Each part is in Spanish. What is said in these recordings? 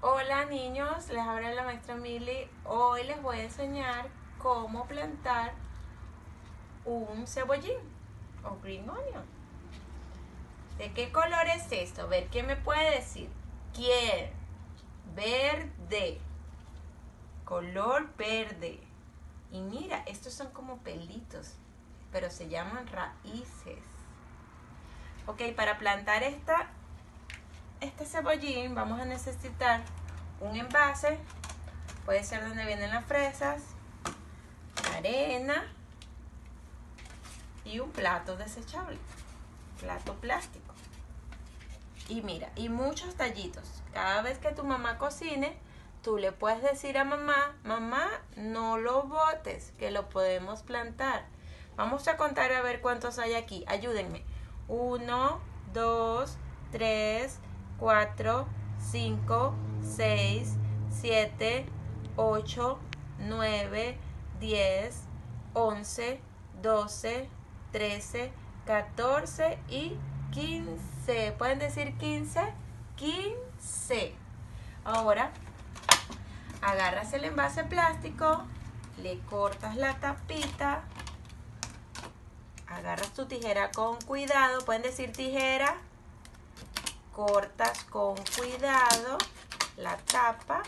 Hola niños, les habla la maestra Mili. Hoy les voy a enseñar cómo plantar un cebollín o green onion. ¿De qué color es esto? A ver, ¿quién me puede decir? ¿Quién? Verde. Color verde. Y mira, estos son como pelitos, pero se llaman raíces. Ok, para plantar este cebollín vamos a necesitar un envase. Puede ser donde vienen las fresas, arena y un plato desechable, plato plástico. Y mira, y muchos tallitos. Cada vez que tu mamá cocine, tú le puedes decir a mamá, mamá, no lo botes, que lo podemos plantar. Vamos a contar a ver cuántos hay aquí. Ayúdenme. 1, 2, 3, 4, 5, 6, 7, 8, 9, 10, 11, 12, 13, 14 y 15. ¿Pueden decir 15? 15. Ahora, agarras el envase plástico, le cortas la tapita, agarras tu tijera con cuidado, pueden decir tijera, cortas con cuidado la tapa,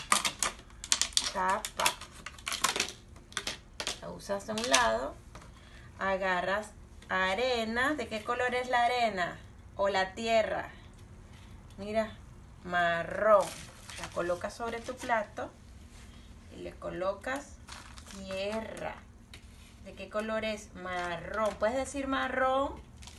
la usas a un lado, agarras arena. ¿De qué color es la arena o la tierra? Mira, marrón. La colocas sobre tu plato y le colocas tierra. ¿De qué color es? Marrón. ¿Puedes decir marrón?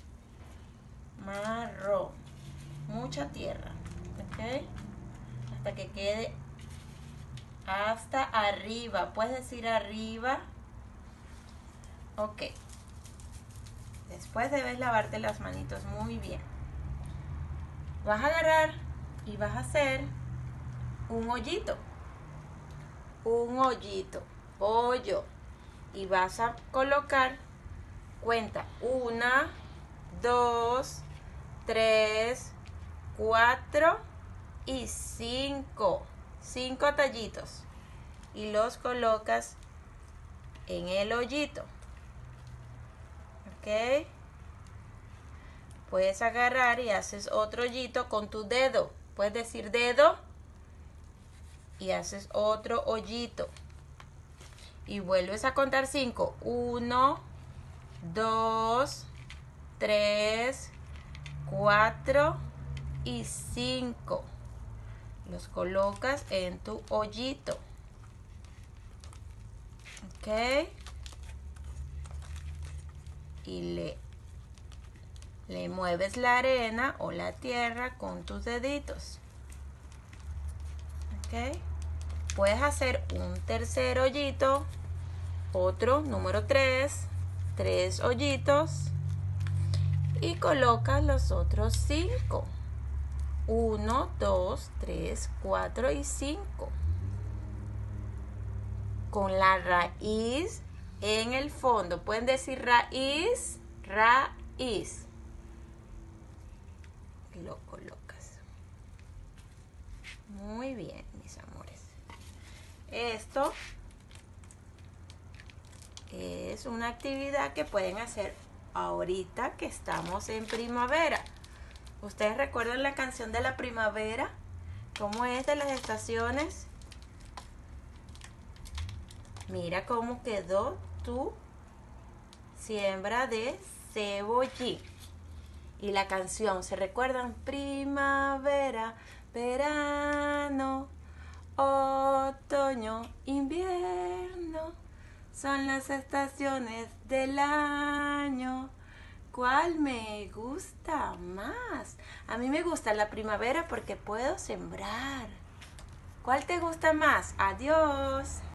Marrón. Mucha tierra. ¿Ok? Hasta que quede hasta arriba. ¿Puedes decir arriba? Ok. Después debes lavarte las manitos muy bien. Vas a agarrar y vas a hacer un hoyito. Un hoyito. Hoyo. Y vas a colocar, cuenta, 1, 2, 3, 4 y 5. 5 tallitos. Y los colocas en el hoyito. ¿Ok? Puedes agarrar y haces otro hoyito con tu dedo. Puedes decir dedo y haces otro hoyito. Y vuelves a contar 5. 1, 2, 3, 4 y 5. Los colocas en tu hoyito. ¿Ok? Y le mueves la arena o la tierra con tus deditos. ¿Ok? Puedes hacer un tercer hoyito, otro número 3, 3 hoyitos y colocas los otros 5. 1, 2, 3, 4 y 5. Con la raíz en el fondo. Pueden decir raíz, raíz. Y lo colocas. Muy bien, mis amores. Esto es una actividad que pueden hacer ahorita que estamos en primavera. ¿Ustedes recuerdan la canción de la primavera? ¿Cómo es de las estaciones? Mira cómo quedó tu siembra de cebollín. Y la canción, ¿se recuerdan? Primavera, verano, otoño, invierno. Son las estaciones del año. ¿Cuál me gusta más? A mí me gusta la primavera porque puedo sembrar. ¿Cuál te gusta más? Adiós.